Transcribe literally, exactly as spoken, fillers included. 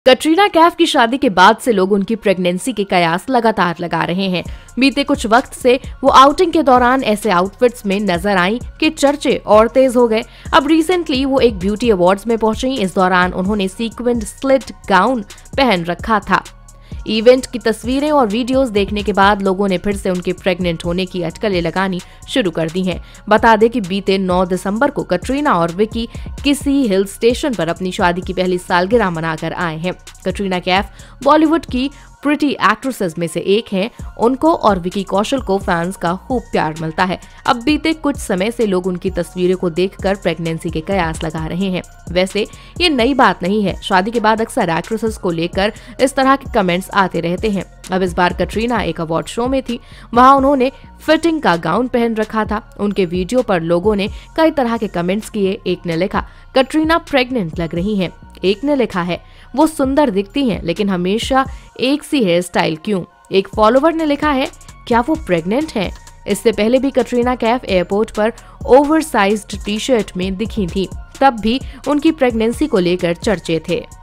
कटरीना कैफ की शादी के बाद से लोग उनकी प्रेगनेंसी के कयास लगातार लगा रहे हैं। बीते कुछ वक्त से वो आउटिंग के दौरान ऐसे आउटफिट्स में नजर आई कि चर्चे और तेज हो गए। अब रिसेंटली वो एक ब्यूटी अवार्ड्स में पहुंची। इस दौरान उन्होंने सीक्वेंट स्लिट गाउन पहन रखा था। इवेंट की तस्वीरें और वीडियोस देखने के बाद लोगों ने फिर से उनके प्रेग्नेंट होने की अटकलें लगानी शुरू कर दी हैं। बता दें कि बीते नौ दिसंबर को कटरीना और विकी किसी हिल स्टेशन पर अपनी शादी की पहली सालगिरह मनाकर आए हैं। कटरीना कैफ बॉलीवुड की प्रिटी एक्ट्रेसेस में से एक हैं। उनको और विकी कौशल को फैंस का खूब प्यार मिलता है। अब बीते कुछ समय से लोग उनकी तस्वीरों को देखकर प्रेगनेंसी के कयास लगा रहे हैं। वैसे ये नई बात नहीं है। शादी के बाद अक्सर एक्ट्रेसेस को लेकर इस तरह के कमेंट्स आते रहते हैं। अब इस बार कटरीना एक अवार्ड शो में थी। वहां उन्होंने फिटिंग का गाउन पहन रखा था। उनके वीडियो पर लोगों ने कई तरह के कमेंट्स किए। एक ने लिखा, कटरीना प्रेग्नेंट लग रही हैं। एक ने लिखा है, वो सुंदर दिखती हैं लेकिन हमेशा एक सी हेयर स्टाइल क्यों। एक फॉलोवर ने लिखा है, क्या वो प्रेग्नेंट हैं। इससे पहले भी कटरीना कैफ एयरपोर्ट पर ओवरसाइज्ड टी शर्ट में दिखी थी। तब भी उनकी प्रेगनेंसी को लेकर चर्चे थे।